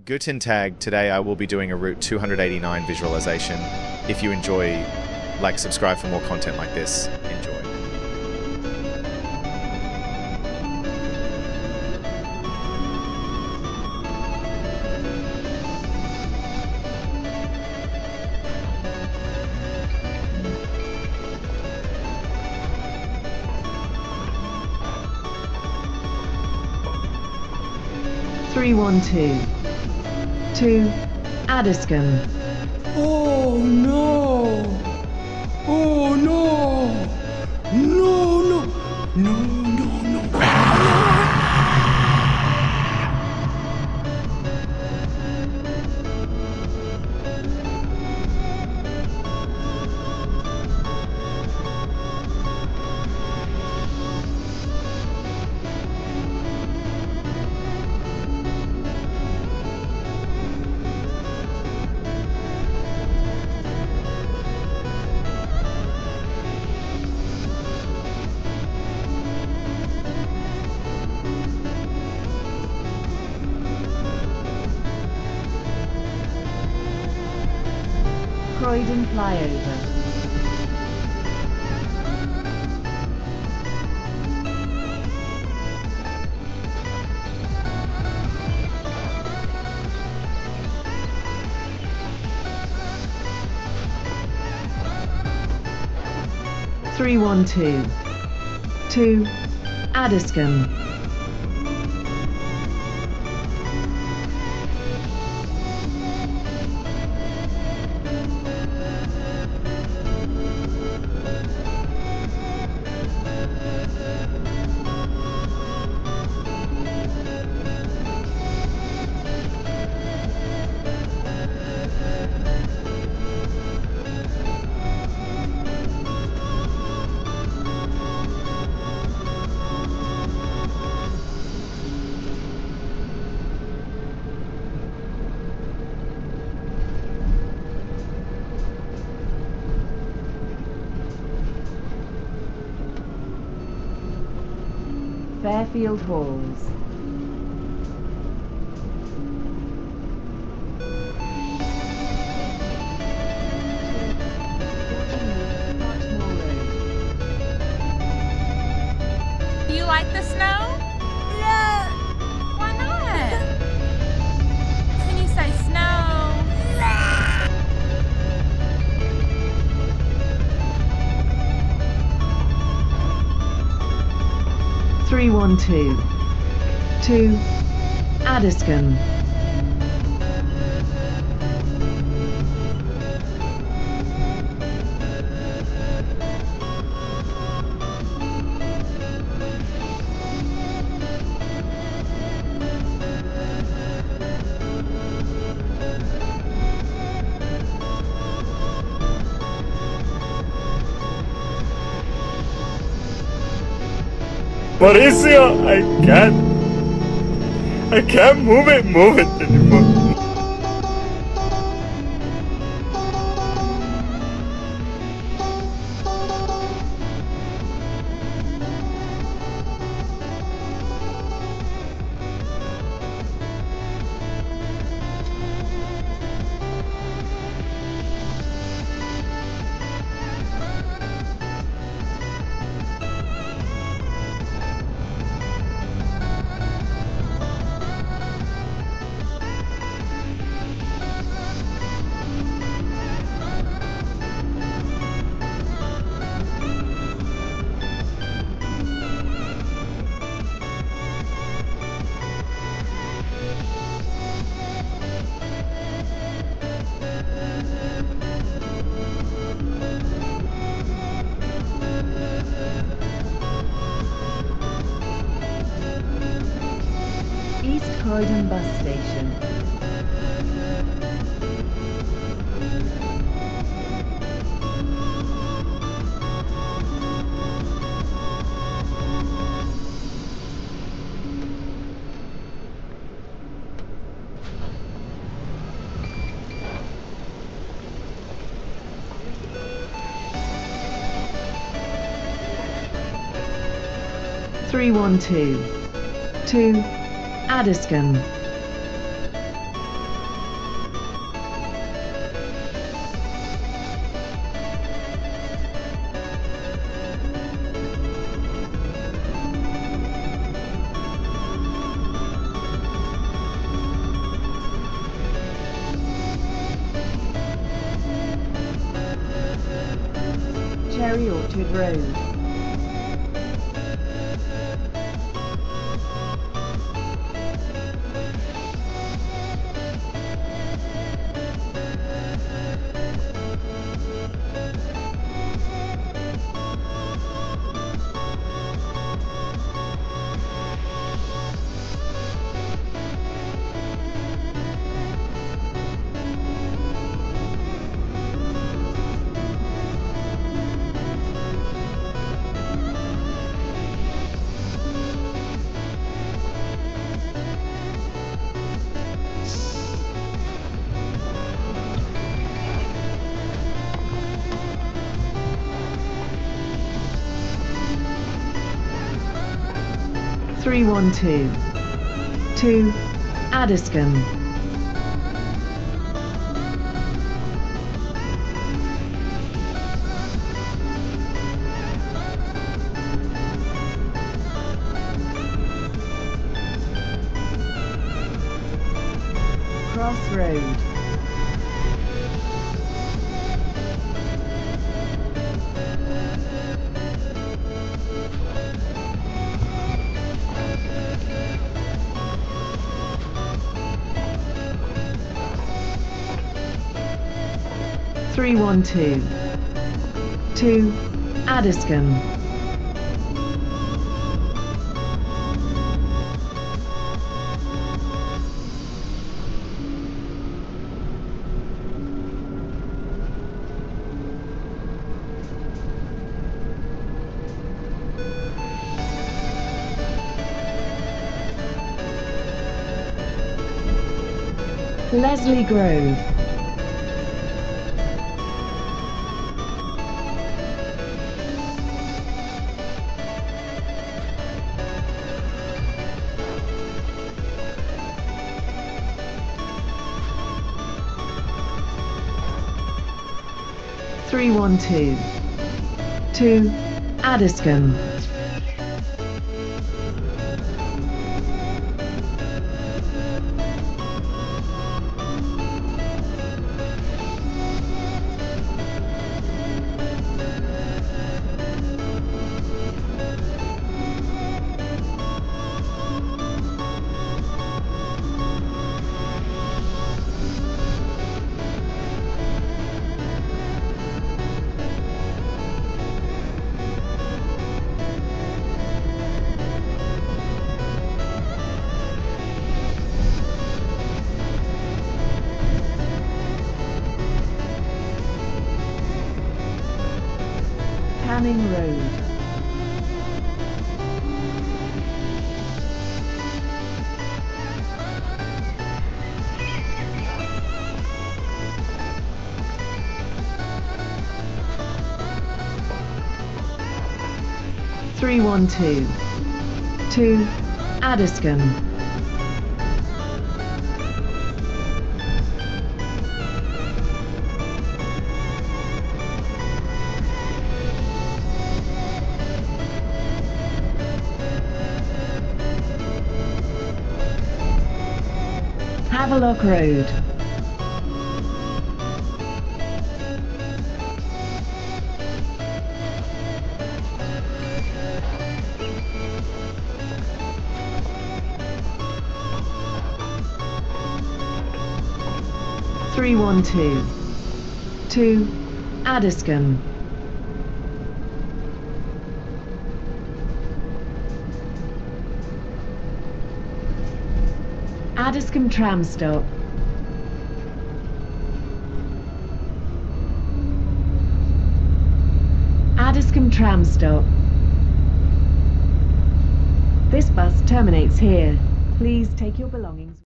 Guten Tag. Today I will be doing a Route 289 visualization. If you enjoy, subscribe for more content like this. Enjoy. Three one two to Addiscombe. Oh no! Oh no! No, no, no, no, no. Croydon flyover. Three one two to Addiscombe. Fairfield Halls. Do you like the snow? No. Why not? Can you say snow? 312 to Addiscombe. Mauricio, I can't move it anymore. East Croydon Bus Station. Three one two to Addiscombe. Cherry Orchard Road. Three 112 to Addiscombe. Cross Road. Three 112 to Addiscombe. Leslie Grove. Three 112 to Addiscombe. Canning Road. Three 112 to Addiscombe. Havelock Road. Three 112 to Addiscombe. Addiscombe tram stop. Addiscombe tram stop. This bus terminates here. Please take your belongings.